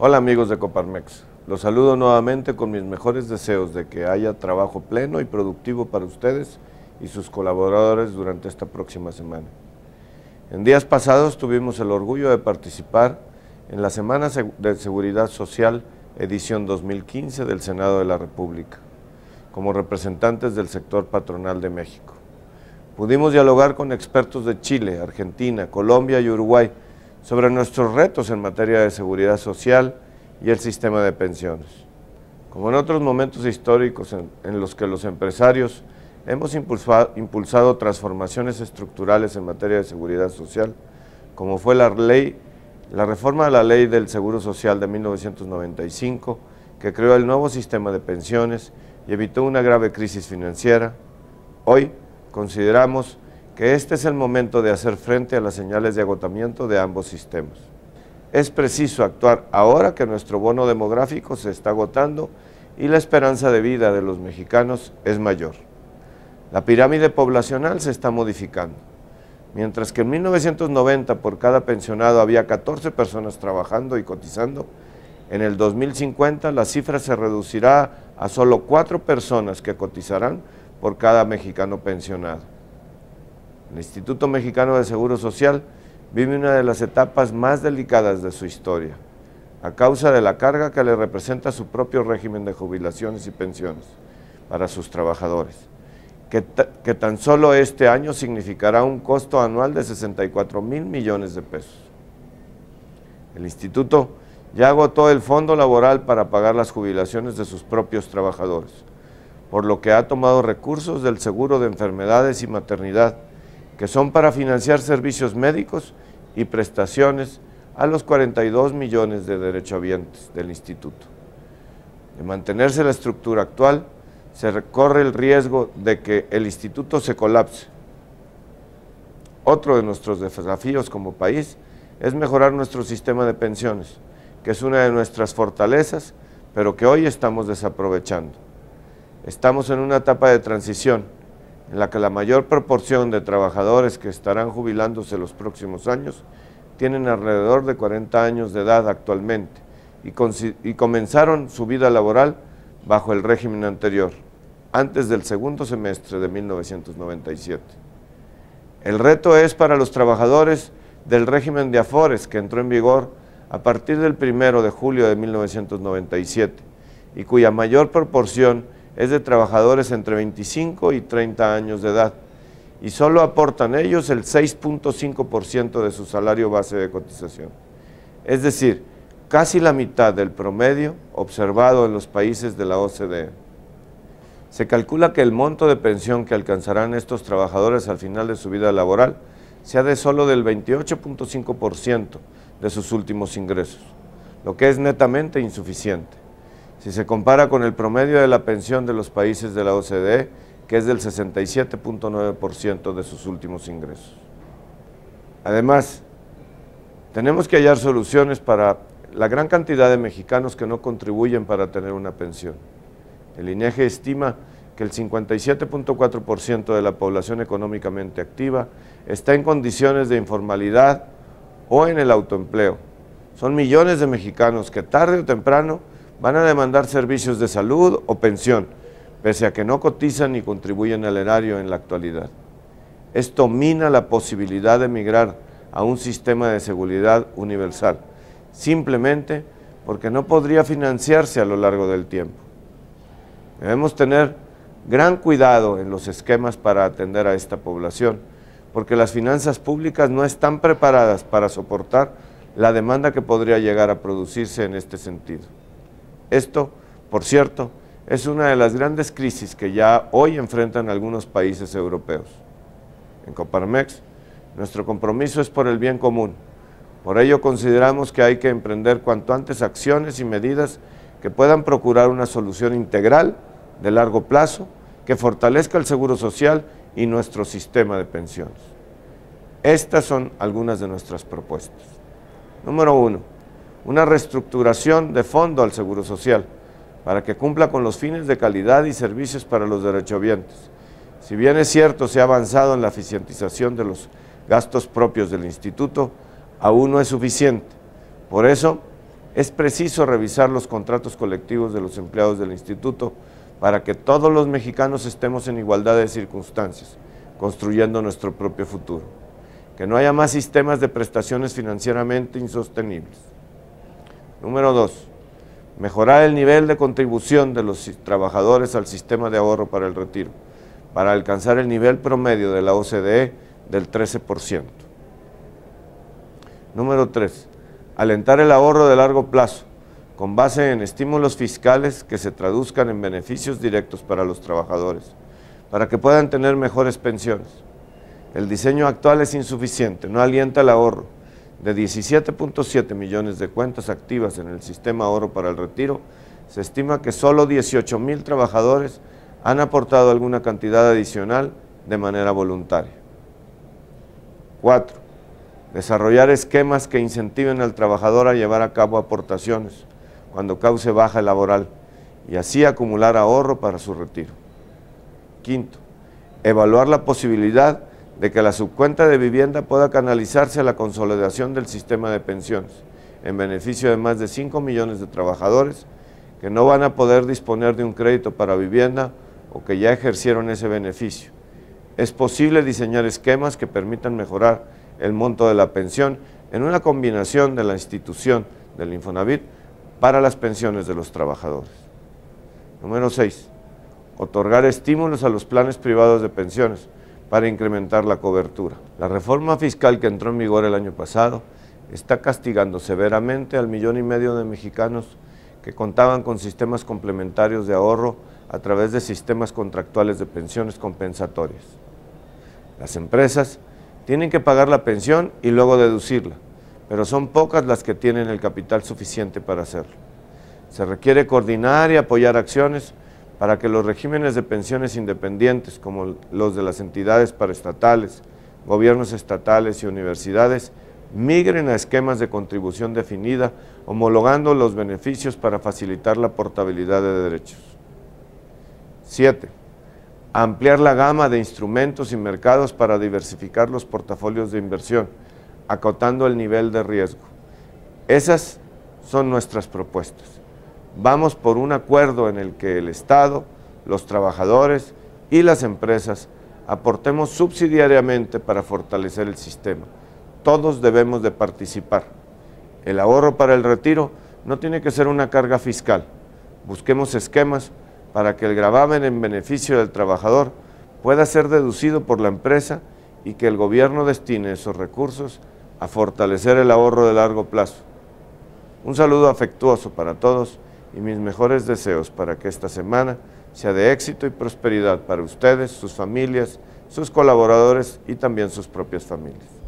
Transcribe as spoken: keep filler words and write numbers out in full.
Hola amigos de Coparmex, los saludo nuevamente con mis mejores deseos de que haya trabajo pleno y productivo para ustedes y sus colaboradores durante esta próxima semana. En días pasados tuvimos el orgullo de participar en la Semana de Seguridad Social edición dos mil quince del Senado de la República, como representantes del sector patronal de México. Pudimos dialogar con expertos de Chile, Argentina, Colombia y Uruguay sobre nuestros retos en materia de seguridad social y el sistema de pensiones. Como en otros momentos históricos en, en los que los empresarios hemos impulsado, impulsado transformaciones estructurales en materia de seguridad social, como fue la ley, la reforma de la Ley del Seguro Social de mil novecientos noventa y cinco, que creó el nuevo sistema de pensiones y evitó una grave crisis financiera, hoy consideramos que este es el momento de hacer frente a las señales de agotamiento de ambos sistemas. Es preciso actuar ahora que nuestro bono demográfico se está agotando y la esperanza de vida de los mexicanos es mayor. La pirámide poblacional se está modificando. Mientras que en mil novecientos noventa por cada pensionado había catorce personas trabajando y cotizando, en el dos mil cincuenta la cifra se reducirá a solo cuatro personas que cotizarán por cada mexicano pensionado. El Instituto Mexicano de Seguro Social vive una de las etapas más delicadas de su historia, a causa de la carga que le representa su propio régimen de jubilaciones y pensiones para sus trabajadores, que, que tan solo este año significará un costo anual de sesenta y cuatro mil millones de pesos. El Instituto ya agotó el fondo laboral para pagar las jubilaciones de sus propios trabajadores, por lo que ha tomado recursos del seguro de enfermedades y maternidad, que son para financiar servicios médicos y prestaciones a los cuarenta y dos millones de derechohabientes del Instituto. De mantenerse la estructura actual, se corre el riesgo de que el Instituto se colapse. Otro de nuestros desafíos como país es mejorar nuestro sistema de pensiones, que es una de nuestras fortalezas, pero que hoy estamos desaprovechando. Estamos en una etapa de transición, en la que la mayor proporción de trabajadores que estarán jubilándose los próximos años tienen alrededor de cuarenta años de edad actualmente y, y comenzaron su vida laboral bajo el régimen anterior, antes del segundo semestre de mil novecientos noventa y siete. El reto es para los trabajadores del régimen de Afores, que entró en vigor a partir del primero de julio de mil novecientos noventa y siete y cuya mayor proporción es de trabajadores entre veinticinco y treinta años de edad, y solo aportan ellos el seis punto cinco por ciento de su salario base de cotización. Es decir, casi la mitad del promedio observado en los países de la O C D E. Se calcula que el monto de pensión que alcanzarán estos trabajadores al final de su vida laboral sea de solo del veintiocho punto cinco por ciento de sus últimos ingresos, lo que es netamente insuficiente si se compara con el promedio de la pensión de los países de la O C D E, que es del sesenta y siete punto nueve por ciento de sus últimos ingresos. Además, tenemos que hallar soluciones para la gran cantidad de mexicanos que no contribuyen para tener una pensión. El INEGI estima que el cincuenta y siete punto cuatro por ciento de la población económicamente activa está en condiciones de informalidad o en el autoempleo. Son millones de mexicanos que tarde o temprano van a demandar servicios de salud o pensión, pese a que no cotizan ni contribuyen al erario en la actualidad. Esto mina la posibilidad de migrar a un sistema de seguridad universal, simplemente porque no podría financiarse a lo largo del tiempo. Debemos tener gran cuidado en los esquemas para atender a esta población, porque las finanzas públicas no están preparadas para soportar la demanda que podría llegar a producirse en este sentido. Esto, por cierto, es una de las grandes crisis que ya hoy enfrentan algunos países europeos. En Coparmex, nuestro compromiso es por el bien común. Por ello consideramos que hay que emprender cuanto antes acciones y medidas que puedan procurar una solución integral de largo plazo que fortalezca el seguro social y nuestro sistema de pensiones. Estas son algunas de nuestras propuestas. Número uno, una reestructuración de fondo al seguro social para que cumpla con los fines de calidad y servicios para los derechohabientes. Si bien es cierto, se ha avanzado en la eficientización de los gastos propios del Instituto, aún no es suficiente. Por eso, es preciso revisar los contratos colectivos de los empleados del instituto para que todos los mexicanos estemos en igualdad de circunstancias, construyendo nuestro propio futuro. Que no haya más sistemas de prestaciones financieramente insostenibles. Número dos, mejorar el nivel de contribución de los trabajadores al sistema de ahorro para el retiro, para alcanzar el nivel promedio de la O C D E del trece por ciento. Número tres, alentar el ahorro de largo plazo, con base en estímulos fiscales que se traduzcan en beneficios directos para los trabajadores, para que puedan tener mejores pensiones. El diseño actual es insuficiente, no alienta el ahorro. De diecisiete punto siete millones de cuentas activas en el sistema ahorro para el retiro, se estima que solo dieciocho mil trabajadores han aportado alguna cantidad adicional de manera voluntaria. Cuatro, desarrollar esquemas que incentiven al trabajador a llevar a cabo aportaciones cuando cause baja laboral y así acumular ahorro para su retiro. Quinto, evaluar la posibilidad de que la subcuenta de vivienda pueda canalizarse a la consolidación del sistema de pensiones, en beneficio de más de cinco millones de trabajadores que no van a poder disponer de un crédito para vivienda o que ya ejercieron ese beneficio. Es posible diseñar esquemas que permitan mejorar el monto de la pensión en una combinación de la institución del Infonavit para las pensiones de los trabajadores. Número seis, otorgar estímulos a los planes privados de pensiones para incrementar la cobertura. La reforma fiscal que entró en vigor el año pasado está castigando severamente al millón y medio de mexicanos que contaban con sistemas complementarios de ahorro a través de sistemas contractuales de pensiones compensatorias. Las empresas tienen que pagar la pensión y luego deducirla, pero son pocas las que tienen el capital suficiente para hacerlo. Se requiere coordinar y apoyar acciones para que los regímenes de pensiones independientes, como los de las entidades paraestatales, gobiernos estatales y universidades, migren a esquemas de contribución definida, homologando los beneficios para facilitar la portabilidad de derechos. Siete, ampliar la gama de instrumentos y mercados para diversificar los portafolios de inversión, acotando el nivel de riesgo. Esas son nuestras propuestas. Vamos por un acuerdo en el que el Estado, los trabajadores y las empresas aportemos subsidiariamente para fortalecer el sistema. Todos debemos de participar. El ahorro para el retiro no tiene que ser una carga fiscal. Busquemos esquemas para que el gravamen en beneficio del trabajador pueda ser deducido por la empresa y que el gobierno destine esos recursos a fortalecer el ahorro de largo plazo. Un saludo afectuoso para todos y mis mejores deseos para que esta semana sea de éxito y prosperidad para ustedes, sus familias, sus colaboradores y también sus propias familias.